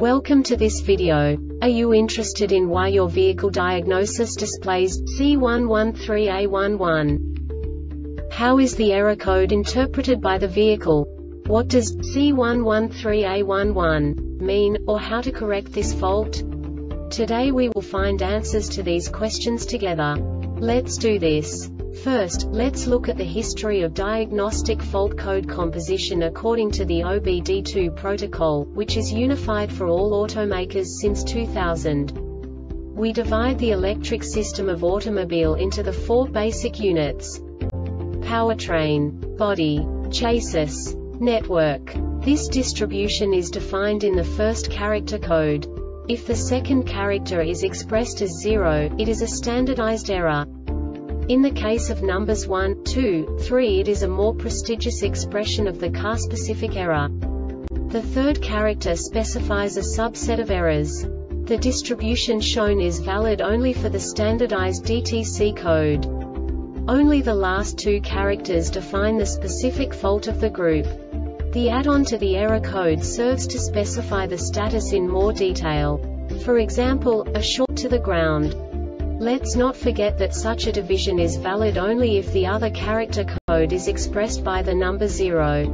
Welcome to this video. Are you interested in why your vehicle diagnosis displays C113A11? How is the error code interpreted by the vehicle? What does C113A11 mean, or how to correct this fault? Today we will find answers to these questions together. Let's do this. First, let's look at the history of diagnostic fault code composition according to the OBD2 protocol, which is unified for all automakers since 2000. We divide the electric system of automobile into the four basic units: powertrain, body, chassis, network. This distribution is defined in the first character code. If the second character is expressed as 0, it is a standardized error. In the case of numbers 1, 2, 3, it is a more prestigious expression of the car-specific error. The third character specifies a subset of errors. The distribution shown is valid only for the standardized DTC code. Only the last two characters define the specific fault of the group. The add-on to the error code serves to specify the status in more detail. For example, a short to the ground. Let's not forget that such a division is valid only if the other character code is expressed by the number 0.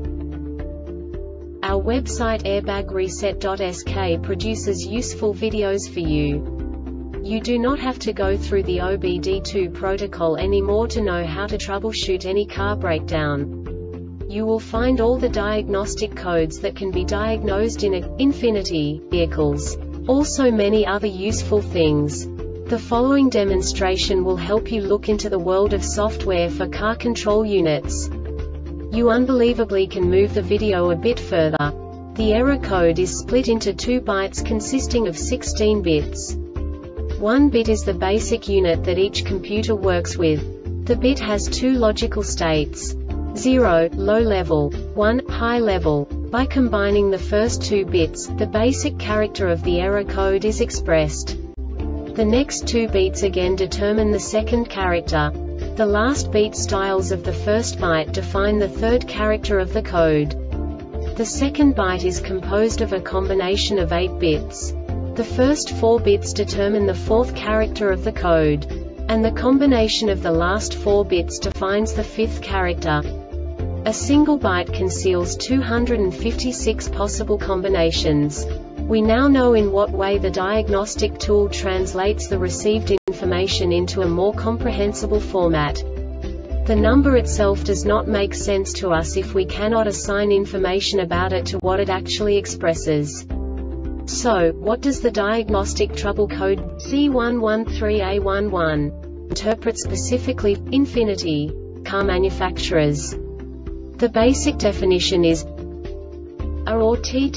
Our website airbagreset.sk produces useful videos for you. You do not have to go through the OBD2 protocol anymore to know how to troubleshoot any car breakdown. You will find all the diagnostic codes that can be diagnosed in Infiniti vehicles. Also many other useful things. The following demonstration will help you look into the world of software for car control units. You unbelievably can move the video a bit further. The error code is split into 2 bytes consisting of 16 bits. 1 bit is the basic unit that each computer works with. The bit has 2 logical states: 0, low level, 1, high level. By combining the first 2 bits, the basic character of the error code is expressed. The next 2 beats again determine the second character. The last beat styles of the first byte define the third character of the code. The second byte is composed of a combination of 8 bits. The first 4 bits determine the fourth character of the code. And the combination of the last 4 bits defines the fifth character. A single byte conceals 256 possible combinations. We now know in what way the diagnostic tool translates the received information into a more comprehensible format. The number itself does not make sense to us if we cannot assign information about it to what it actually expresses. So, what does the diagnostic trouble code C113A11 interpret specifically for Infiniti car manufacturers? The basic definition is A or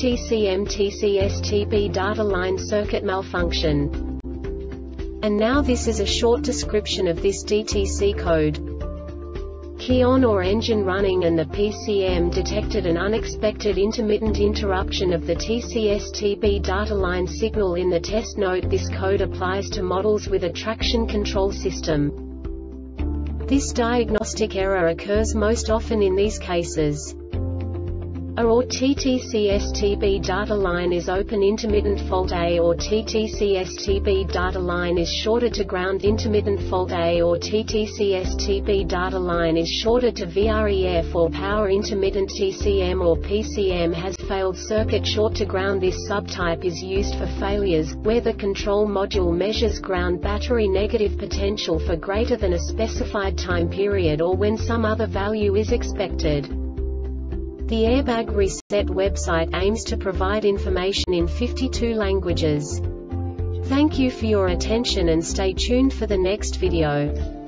TTCM/TCSTB data line circuit malfunction. And now this is a short description of this DTC code. Key on or engine running and the PCM detected an unexpected intermittent interruption of the TCSTB data line signal in the test note. This code applies to models with a traction control system. This diagnostic error occurs most often in these cases. A or TTCSTB data line is open intermittent fault A or TTCSTB data line is shorted to ground intermittent fault A or TTCSTB data line is shorted to VREF or power intermittent TCM or PCM has failed circuit short to ground. This subtype is used for failures where the control module measures ground battery negative potential for greater than a specified time period or when some other value is expected. The Airbag Reset website aims to provide information in 52 languages. Thank you for your attention and stay tuned for the next video.